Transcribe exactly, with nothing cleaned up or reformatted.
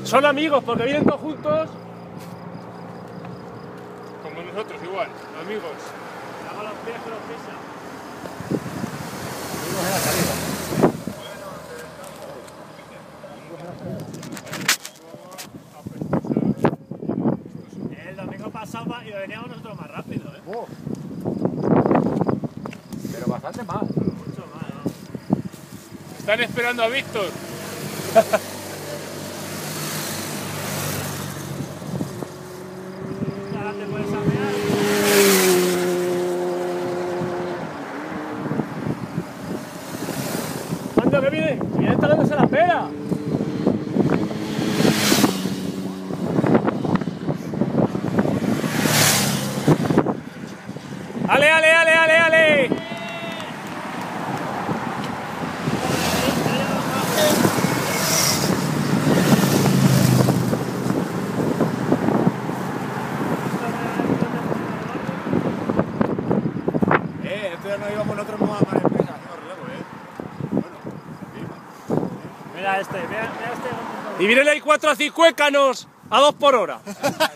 Son amigos porque vienen todos juntos. Como nosotros, igual, amigos. Hago los pies con los pisos. Amigos en la salida. El domingo pasado y veníamos nosotros más rápido, ¿eh? Oh. Pero bastante más. Mucho más, ¿no? Están esperando a Víctor. Ahora te puedes amear. ¿Cuándo que viene? Viene está dándose la pera. ¡Ale, ale, ale, ale, ale! Eh, esto ya no íbamos nosotros más a más empresas haciendo relevo, eh. Bueno, encima. Mira este, mira, mira este. Y vienen ahí cuatro cicuécanos a dos por hora.